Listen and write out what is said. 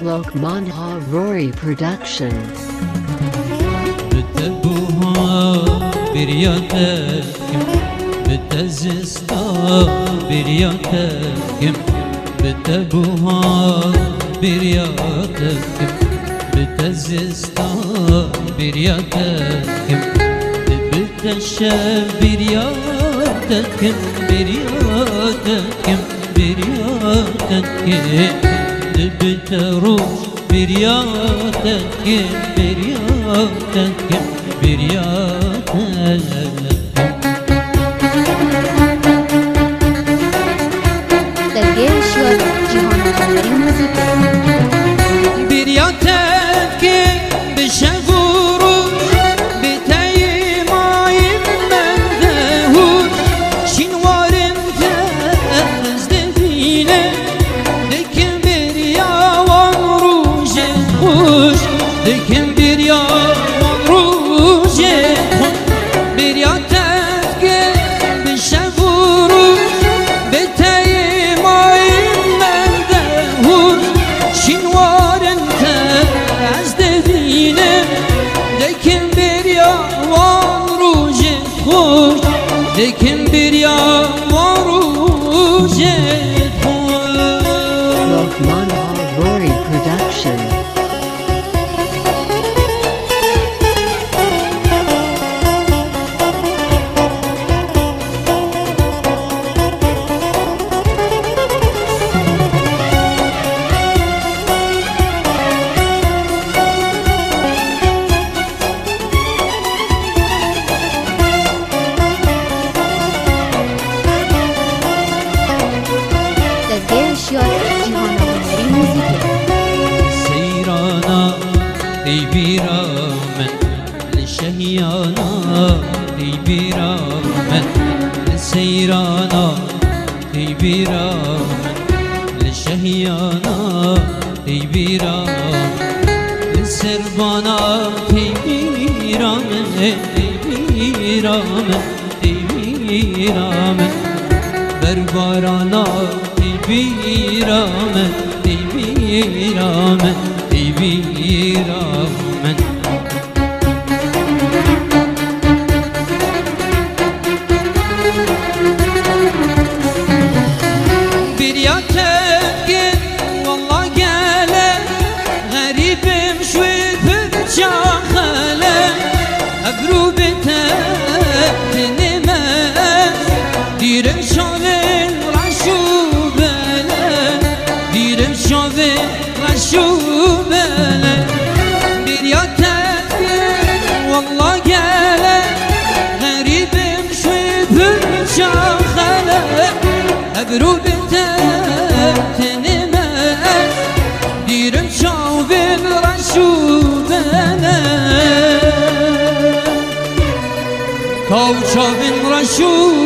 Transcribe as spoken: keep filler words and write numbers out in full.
Lokmanha Rory Productions. بتبوها برياتكم بتزستا برياتكم بتبوها برياتكم بتزستا برياتكم بتشب برياتكم برياتكم برياتكم بتروح برياتكم برياتكم برياتكم درگه شیاد جهان آفرین موزیک برياتكم بشغوروش بتايمايم من ذهوش شنوارم تزدفينه دكم برياوان روش خوش دكم برياوان روش خوش برياتكم بشغوروش بتايمايم من ذهوش شنوارم تزدفينه دكم برياوان روش خوش دكم برياوان روش خوش Lokmanha Rory Productions. درگه شیاد جهان آفرین موزیک سيرانا لبيرامن لشهيانا لبيرامن سيرانا لبيرامن لشهيانا لبيرامن لسربانا لبيرامن لبيرامن لبيرامن بربارانا لبيرامن لبيرامن لبيرامن برياتكم والله قاله غريب مشوي بتشاخله أبروبته تنمس دير شاذن رشوبله دير شاذن رشوبله برياتكم والله قاله غريب مشوي بتشاخله أبروبته تنمس دير شاذن رشوبله كوشافن رشوبله